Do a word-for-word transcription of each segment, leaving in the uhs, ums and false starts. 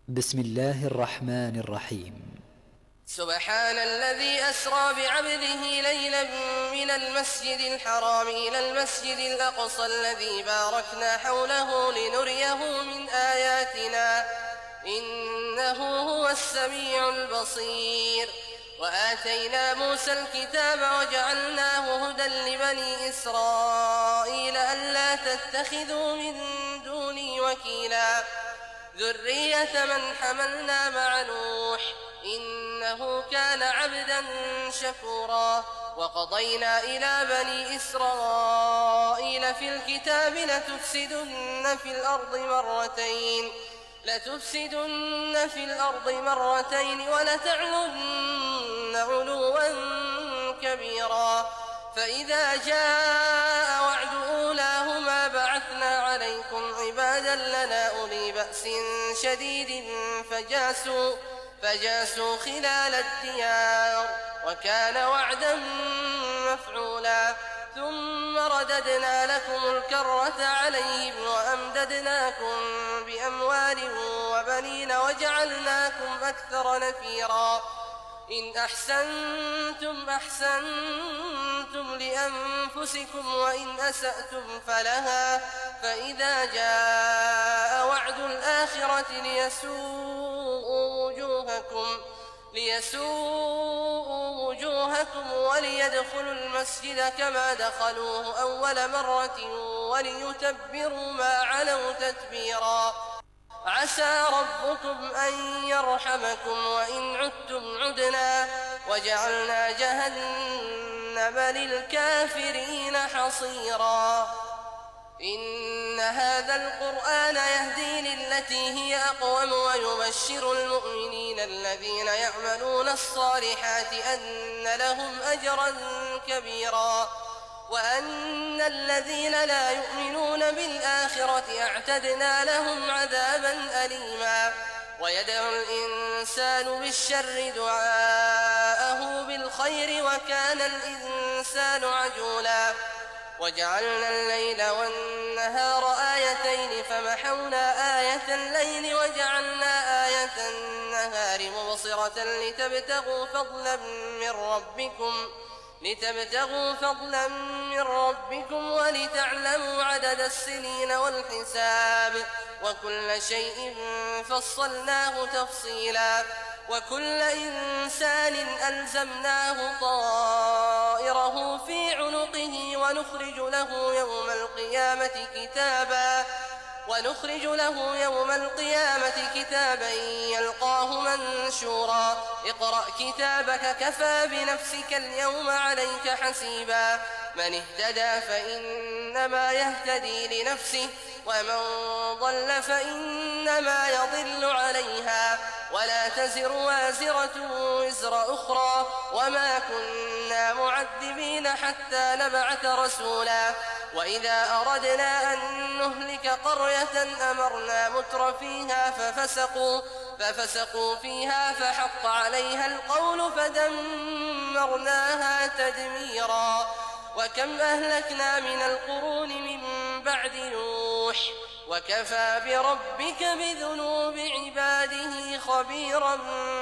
بسم الله الرحمن الرحيم. سبحان الذي أسرى بعبده ليلا من المسجد الحرام إلى المسجد الأقصى الذي باركنا حوله لنريه من آياتنا إنه هو السميع البصير. وآتينا موسى الكتاب وجعلناه هدى لبني إسرائيل ألا تتخذوا من دوني وكيلا ذرية من حملنا مع نوح إنه كان عبدا شكورا. وقضينا إلى بني إسرائيل في الكتاب لتفسدن في الأرض مرتين لتفسدن في الأرض مرتين ولتعلن علوا كبيرا. فإذا جاء وعد أولاهما بعثنا عليكم عبادا لنا أولي بأس شديد فجاسوا فجاسوا خلال الديار وكان وعدا مفعولا. ثم رددنا لكم الكرة عليهم وأمددناكم بأموال وبنين وجعلناكم أكثر نفيرا. إن أحسنتم أحسنتم لأنفسكم وإن أسأتم فلها. فإذا جاء وعد الآخرة ليسوءوا وجوهكم ليسوءوا وجوهكم وليدخلوا المسجد كما دخلوه أول مرة وليتبروا ما علوا تتبيرا. عسى ربكم أن يرحمكم وإن عدتم عدنا وجعلنا جهنم للكافرين حصيرا. إن هذا القرآن يهدي للتي هي أقوم ويبشر المؤمنين الذين يعملون الصالحات أن لهم أجرا كبيرا وأن الذين لا يؤمنون بالآخرة أعتدنا لهم عذابا أليما. ويدعو الإنسان بالشر دعاءه بالخير وكان الإنسان عجولا. وجعلنا الليل والنهار آيتين فمحونا آية الليل وجعلنا آية النهار مبصرة لتبتغوا فضلا من ربكم لتبتغوا فضلا من ربكم ولتعلموا عدد السنين والحساب وكل شيء فصلناه تفصيلا. وكل إنسان ألزمناه طائره في عنقه ونخرج له يوم القيامة كتابا ونخرج له يوم القيامة كتابا يلقاه منشورا. اقرأ كتابك كفى بنفسك اليوم عليك حسيبا. من اهتدى فإنما يهتدي لنفسه ومن ضل فإنما يضل عليها ولا تزر وازرة وزر أخرى وما كنا معذبين حتى نبعث رسولا. وإذا أردنا أن نهلك قرية أمرنا متر فيها ففسقوا, ففسقوا فيها فحق عليها القول فدمرناها تدميرا. وكم أهلكنا من القرون من بعد نوح وكفى بربك بذنوب عباده خبيرا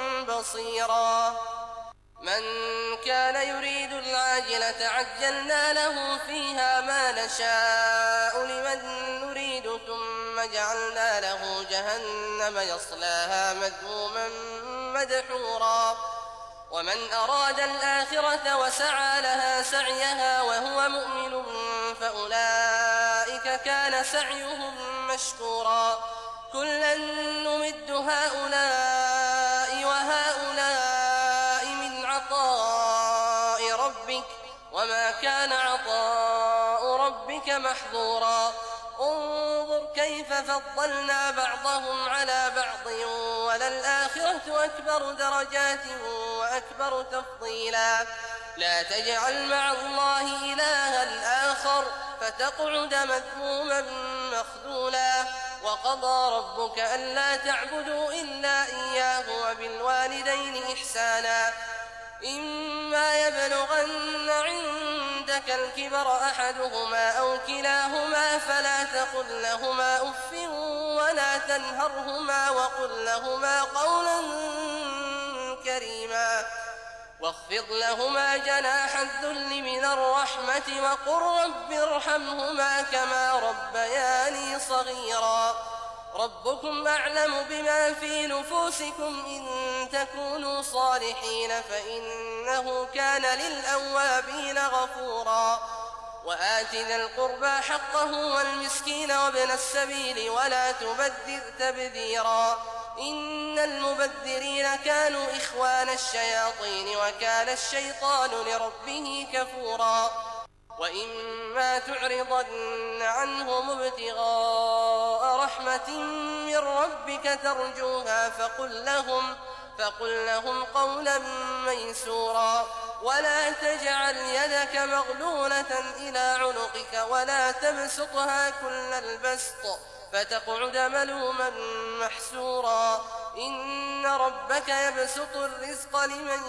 بصيرا. من كان يريد العاجلة عجلنا له فيها ما نشاء لمن نريد ثم جعلنا له جهنم يصلاها مذموما مدحورا. ومن أراد الآخرة وسعى لها سعيها وهو مؤمن فأولئك كان سعيهم مشكورا. كلا نمد هؤلاء وهؤلاء من عطاء ربك وما كان عطاء ربك محظورا. انظر كيف فضلنا بعضهم على بعض وللآخرة أكبر درجات وأكبر تفضيلا. لا تجعل مع الله إلها آخر فتقعد مذموما مخذولا. وقضى ربك ألا تعبدوا إلا إياه وبالوالدين إحسانا. إما يبلغن عندك الكبر أحدهما أو كلاهما فلا تقل لهما أف ولا فانهرهما وقل لهما قولا كريما واخفض لهما جناح الذل من الرحمة وقل رب ارحمهما كما ربياني صغيرا ربكم أعلم بما في نفوسكم إن تكونوا صالحين فإنه كان للأوابين غفورا وآت ذا القربى حقه والمسكين وابن السبيل ولا تبذر تبذيرا إن المبذرين كانوا إخوان الشياطين وكان الشيطان لربه كفورا وإما تعرضن عنهم ابتغاء رحمة من ربك ترجوها فقل لهم, فقل لهم قولا ميسورا ولا تجعل يدك مغلولة إلى عنقك ولا تبسطها كل البسط فتقعد ملوما محسورا إن ربك يبسط الرزق لمن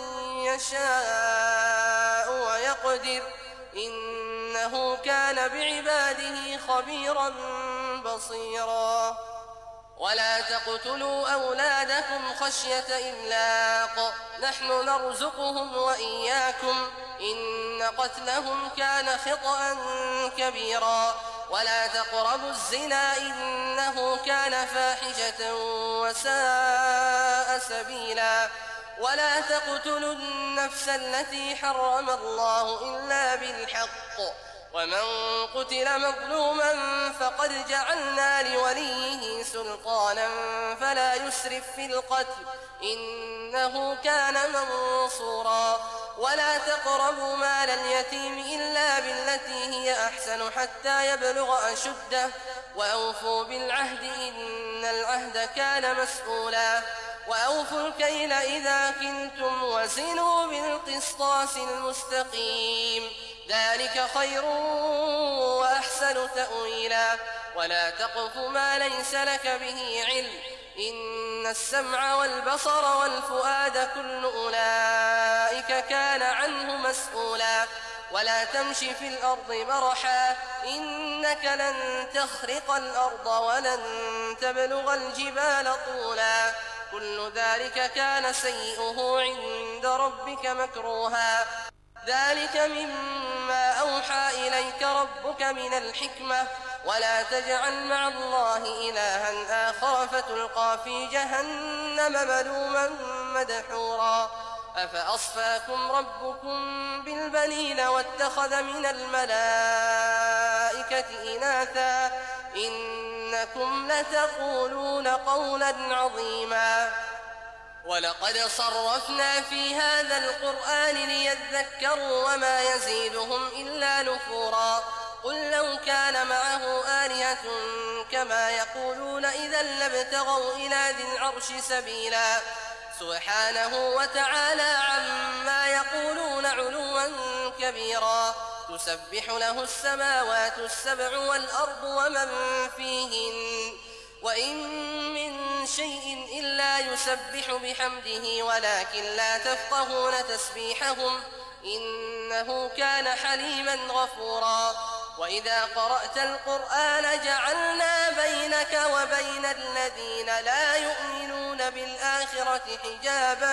يشاء ويقدر إنه كان بعباده خبيرا بصيرا ولا تقتلوا أولادكم خشية إملاق نحن نرزقهم وإياكم إن قتلهم كان خطأ كبيرا ولا تقربوا الزنا إنه كان فاحشة وساء سبيلا ولا تقتلوا النفس التي حرم الله إلا بالحق ومن قتل مظلوما فقد جعلنا لوليه سلطانا فلا يسرف في القتل إنه كان منصورا ولا تقربوا مال اليتيم إلا بالتي هي أحسن حتى يبلغ أشده وأوفوا بالعهد إن العهد كان مسؤولا وأوفوا الكيل إذا كلتم وزنوا بالقسطاس المستقيم ذلك خير وأحسن تأويلا ولا تقف ما ليس لك به علم إن السمع والبصر والفؤاد كل أولئك كان عنه مسؤولا ولا تمش في الأرض مرحا إنك لن تخرق الأرض ولن تبلغ الجبال طولا كل ذلك كان سيئه عند ربك مكروها ذلك مما أوحى إليك ربك من الحكمة ولا تجعل مع الله إلها آخر فتلقى في جهنم ملوما مدحورا أفأصفاكم ربكم بالبنين واتخذ من الملائكة إناثا إنكم لتقولون قولا عظيما ولقد صرفنا في هذا القرآن ليذكروا وما يزيدهم إلا نفورا قل لو كان معه آلهة كما يقولون إذا لابتغوا إلى ذي العرش سبيلا سبحانه وتعالى عما يقولون علوا كبيرا تسبح له السماوات السبع والأرض ومن فيهن وإن من شيء إلا يسبح بحمده ولكن لا تفقهون تسبيحهم إنه كان حليما غفورا وإذا قرأت القرآن جعلنا بينك وبين الذين لا يؤمنون بالآخرة حجابا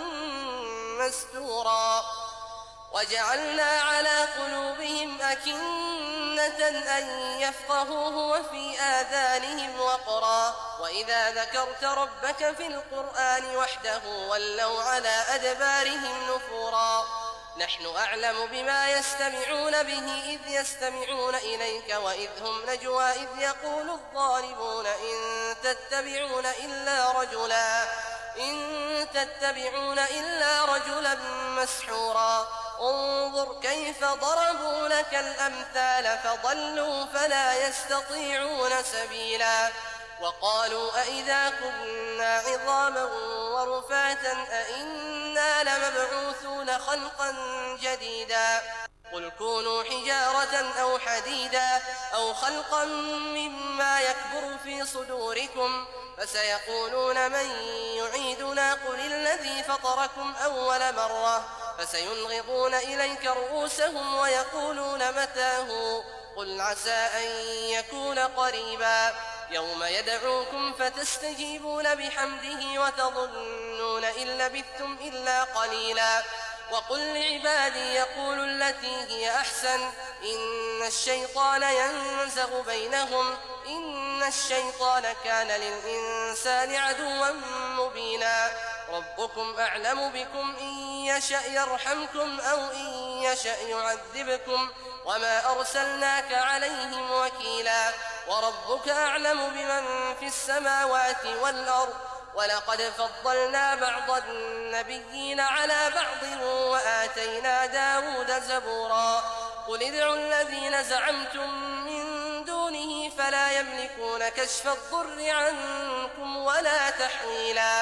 مستورا وجعلنا على قلوبهم أكنة أن يفقهوه وفي آذانهم وقرا وإذا ذكرت ربك في القرآن وحده ولوا على أدبارهم نفورا نحن أعلم بما يستمعون به إذ يستمعون إليك وإذ هم نجوى إذ يقول الظالمون إن تتبعون إلا رجلا إن تتبعون إلا رجلا مسحورا انظر كيف ضربوا لك الأمثال فضلوا فلا يستطيعون سبيلا وقالوا أئذا كنا عظاما ورفاتا أئنا لمبعوثون خلقا جديدا قل كونوا حجارة أو حديدا أو خلقا مما يكبر في صدوركم فسيقولون من يعيدنا قل الذي فطركم أول مرة فسينغضون إليك رؤوسهم ويقولون متى هو قل عسى أن يكون قريبا يوم يدعوكم فتستجيبون بحمده وتظنون إن لبثتم إلا قليلا وقل لعبادي يقولوا التي هي أحسن إن الشيطان ينزغ بينهم إن الشيطان كان للإنسان عدوا مبينا ربكم أعلم بكم إن يشأ يرحمكم أو إن يشأ يعذبكم وما أرسلناك عليهم وكيلا وربك أعلم بمن في السماوات والأرض ولقد فضلنا بعض النبيين على بعض وآتينا داود زبورا قل ادعوا الذين زعمتم من دونه فلا يملكون كشف الضر عنكم ولا تحويلا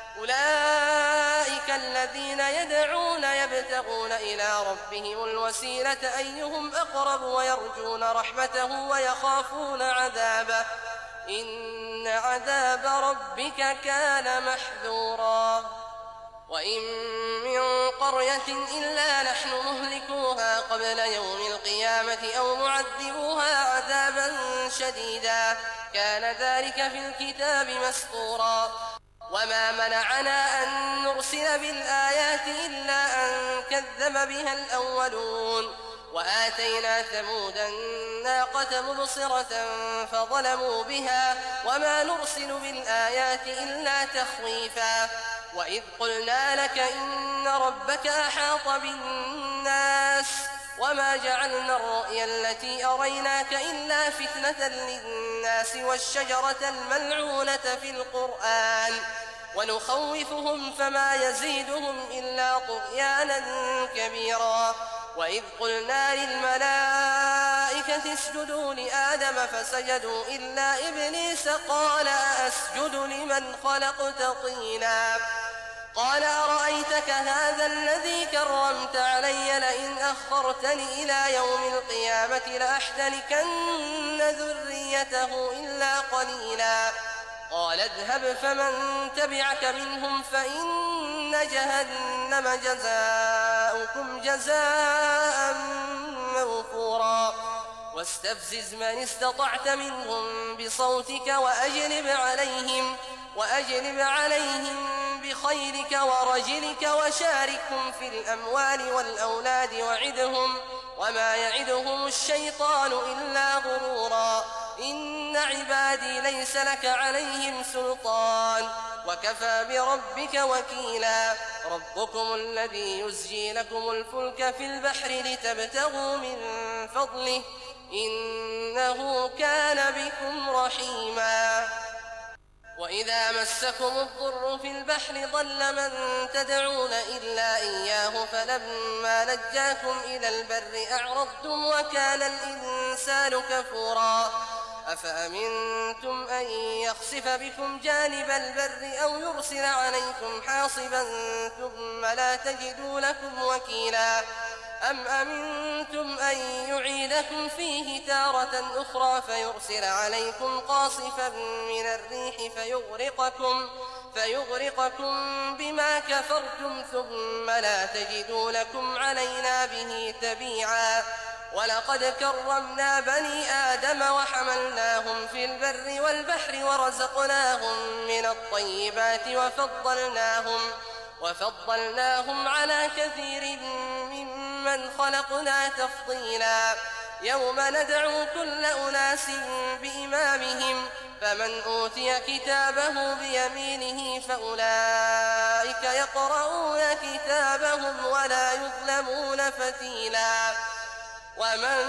أولئك الذين يدعون يبتغون إلى ربهم الوسيلة أيهم أقرب ويرجون رحمته ويخافون عذابه إن عذاب ربك كان محذورا وإن من قرية إلا نحن مهلكوها قبل يوم القيامة أو معذبوها عذابا شديدا كان ذلك في الكتاب مسطورا وما منعنا أن نرسل بالآيات إلا أن كذب بها الأولون وآتينا ثمود الناقة مبصرة فظلموا بها وما نرسل بالآيات إلا تخويفا وإذ قلنا لك إن ربك أحاط بالناس وما جعلنا الرؤيا التي أريناك إلا فتنة للناس والشجرة الملعونة في القرآن ونخوفهم فما يزيدهم إلا طغيانا كبيرا وإذ قلنا للملائكة اسجدوا لآدم فسجدوا إلا إبليس قال أسجد لمن خلقت طينا قال أرأيتك هذا الذي كرمت علي لئن أخرتني إلى يوم القيامة لأحتنكن ذريته إلا قليلا قال اذهب فمن تبعك منهم فإن جهنم جزاؤكم جزاء موفورا واستفزز من استطعت منهم بصوتك وأجلب عليهم وأجلب عليهم بخيلك ورجلك وشاركهم في الأموال والأولاد وعدهم وما يعدهم الشيطان إلا غرورا إن عبادي ليس لك عليهم سلطان وكفى بربك وكيلا ربكم الذي يزجي لكم الفلك في البحر لتبتغوا من فضله إنه كان بكم رحيما وإذا مسكم الضر في البحر ضل من تدعون إلا إياه فلما نجاكم إلى البر أعرضتم وكان الإنسان كفورا أفأمنتم أن يخسف بكم جانب البر أو يرسل عليكم حاصبا ثم لا تجدوا لكم وكيلا أم أمنتم أن يعيدكم فيه تارة أخرى فيرسل عليكم قاصفا من الريح فيغرقكم, فيغرقكم بما كفرتم ثم لا تجدوا لكم علينا به تبيعا ولقد كرمنا بني آدم وحملناهم في البر والبحر ورزقناهم من الطيبات وفضلناهم, وفضلناهم على كثير ممن خلقنا تفضيلا يوم ندعو كل أناس بإمامهم فمن أوتي كتابه بيمينه فأولئك يقرؤون كتابهم ولا يظلمون فتيلا ومن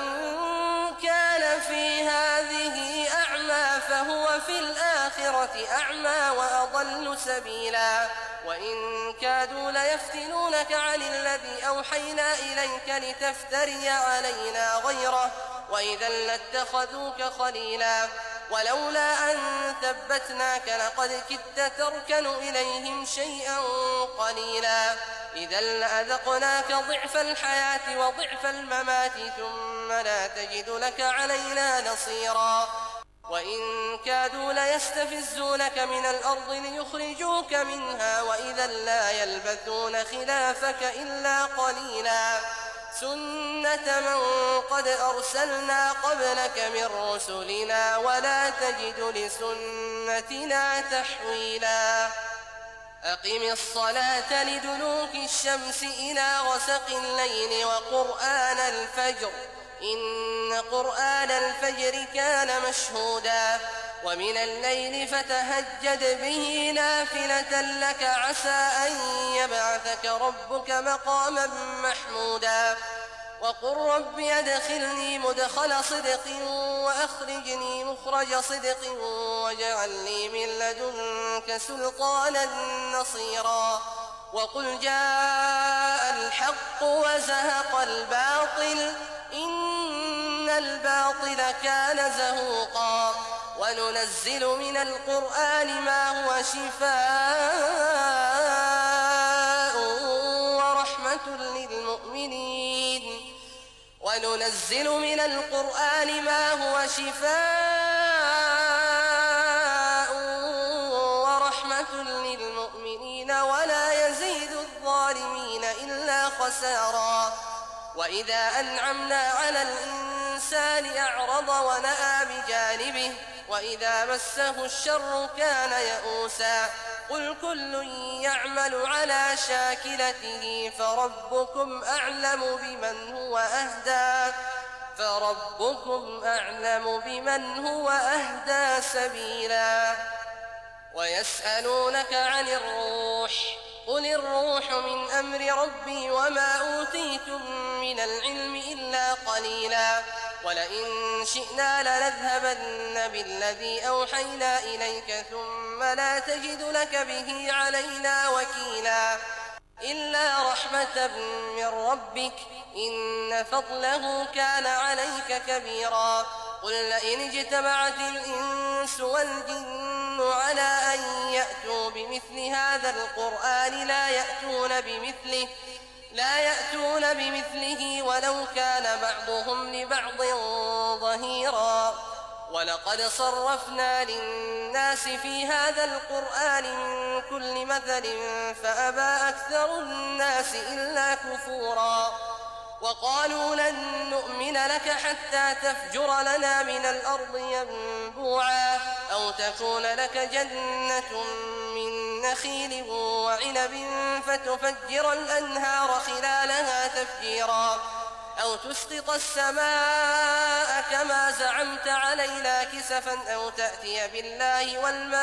كان في هذه أعمى فهو في الآخرة أعمى وأضل سبيلا وإن كادوا ليفتنونك عن الذي أوحينا إليك لتفتري علينا غيره وإذا لاتخذوك خليلا ولولا أن ثبتناك لقد كدت تركن إليهم شيئا قليلا إذا لأذقناك ضعف الحياة وضعف الممات ثم لا تجد لك علينا نصيرا وإن كادوا ليستفزونك من الأرض ليخرجوك منها وإذا لا يلبثون خلافك إلا قليلا سنة من قد أرسلنا قبلك من رسلنا ولا تجد لسنتنا تحويلا أقم الصلاة لدلوك الشمس إلى غسق الليل وقرآن الفجر إن قرآن الفجر كان مشهودا ومن الليل فتهجد به نافلة لك عسى أن يبعثك ربك مقاما محمودا وقل رب أدخلني مدخل صدق وأخرجني مخرج صدق واجعل لي من لدنك سلطانا نصيرا وقل جاء الحق وزهق الباطل إن الباطل كان زهوقا وننزل من القرآن ما هو شفاء ورحمة للمؤمنين وننزل من القرآن ما هو شفاء ورحمة للمؤمنين ولا يزيد الظالمين إلا خسارا وإذا أنعمنا على الإنسان أعرض ونأى بجانبه وإذا مسه الشر كان يئوسا قل كل يعمل على شاكلته فربكم أعلم بمن هو أهدى فربكم أعلم بمن هو أهدى سبيلا ويسألونك عن الروح قل الروح من أمر ربي وما أوتيتم من العلم إلا قليلا ولئن شئنا لنذهبن بالذي أوحينا إليك ثم لا تجد لك به علينا وكيلا إلا رحمة من ربك إن فضله كان عليك كبيرا قل لئن اجتمعت الإنس والجن على أن يأتوا بمثل هذا القرآن لا يأتون بمثله لا يأتون بمثله ولو كان بعضهم لبعض ظهيرا ولقد صرفنا للناس في هذا القرآن من كل مثل فأبى أكثر الناس إلا كفورا وقالوا لن نؤمن لك حتى تفجر لنا من الأرض ينبوعا أو تكون لك جنة من نخيل وعنب فتفجر الأنهار خلالها تفجيرا أو تسقط السماء كما زعمت علينا كسفا أو تأتي بالله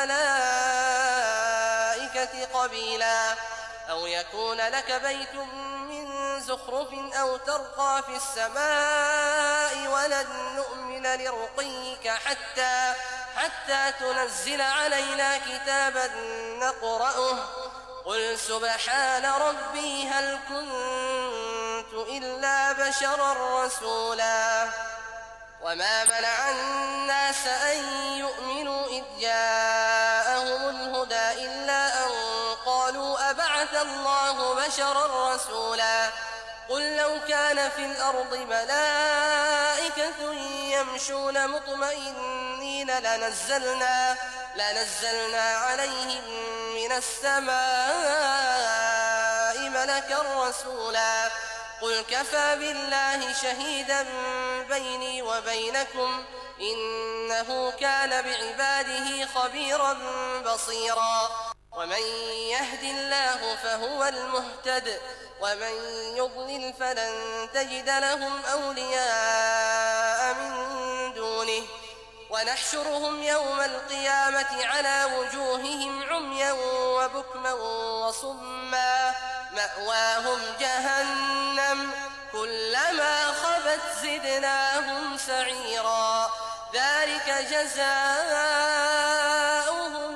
والملائكة قبيلا أو يكون لك بيت من زخرف أو ترقى في السماء ولن نؤمن لرقيك حتى حتى تنزل علينا كتابا نقرأه قل سبحان ربي هل كنت إلا بشرا رسولا وما منع الناس أن يؤمنوا إذ جاءهم الهدى إلا أن قالوا أبعث الله بشرا رسولا قل لو كان في الأرض ملائكة يمشون مطمئنين لنزلنا, لنزلنا عليهم من السماء ملكا رسولا قل كفى بالله شهيدا بيني وبينكم إنه كان بعباده خبيرا بصيرا ومن يهد الله فهو المهتد ومن يضلل فلن تجد لهم أولياء من دونه ونحشرهم يوم القيامة على وجوههم عميا وبكما وصما مأواهم جهنم كلما خبت زدناهم سعيرا ذلك جزاؤهم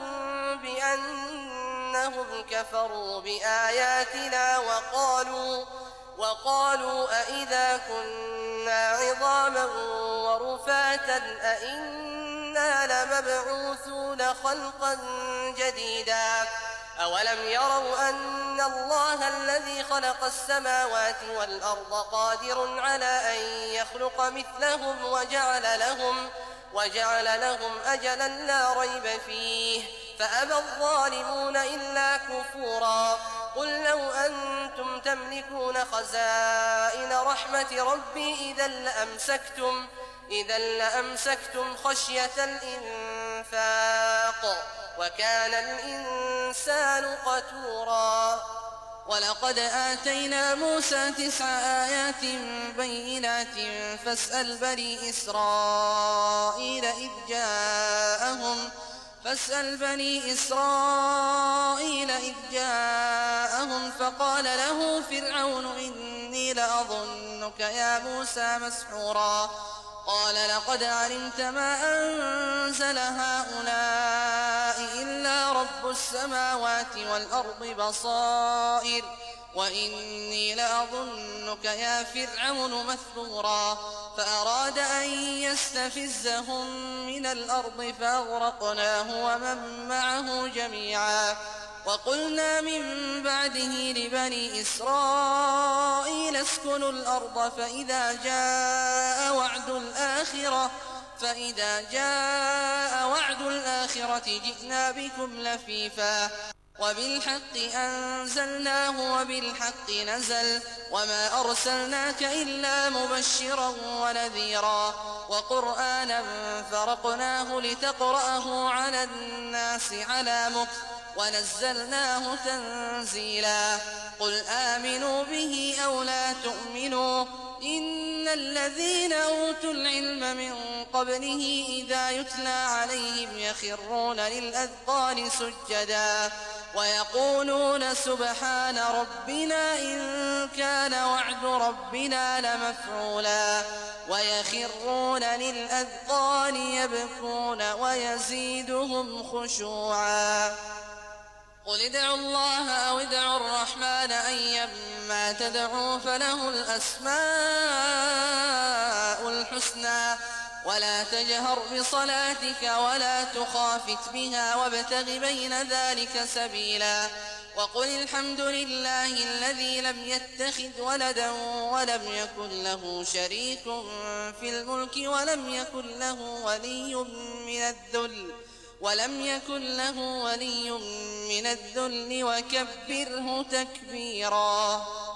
بأنهم كفروا بآياتنا وقالوا وقالوا أئذا كنا عظاما ورفاتا أئنا لمبعوثون خلقا جديدا أولم يروا أن الله الذي خلق السماوات والأرض قادر على أن يخلق مثلهم وجعل لهم وجعل لهم أجلا لا ريب فيه فأبى الظالمون إلا كفورا قل لو أنتم تملكون خزائن رحمة ربي إذا لأمسكتم, إذا لأمسكتم خشية الإنفاق وكان الإنسان قتورا. ولقد آتينا موسى تسع آيات بينات فاسأل بني إسرائيل إذ جاءهم فاسأل بني إسرائيل إذ جاءهم فقال له فرعون إني لأظنك يا موسى مسحورا. قال لقد علمت ما أنزل هؤلاء إلا رب السماوات والأرض بصائر وإني لأظنك يا فرعون مثبورا. فأراد أن يستفزهم من الأرض فأغرقناه ومن معه جميعا. وقلنا من بعده لبني إسرائيل اسكنوا الأرض فإذا جاء وعد الآخرة فإذا جاء وعد الآخرة جئنا بكم لفيفا وبالحق أنزلناه وبالحق نزل وما أرسلناك إلا مبشرا ونذيرا وقرآنا فرقناه لتقرأه على الناس على مكث ونزلناه تنزيلا. قل آمنوا به أو لا تؤمنوا إن الذين أوتوا العلم من قبله إذا يتلى عليهم يخرون للأذقان سجدا ويقولون سبحان ربنا إن كان وعد ربنا لمفعولا ويخرون للأذقان يبكون ويزيدهم خشوعا. قل ادعوا الله أو ادعوا الرحمن أيما تدعوا فله الأسماء الحسنى ولا تجهر بصلاتك ولا تخافت بها وابتغ بين ذلك سبيلا. وقل الحمد لله الذي لم يتخذ ولدا ولم يكن له شريك في الملك ولم يكن له ولي من الذل ولم يكن له ولي من الذل وكبره تكبيرا.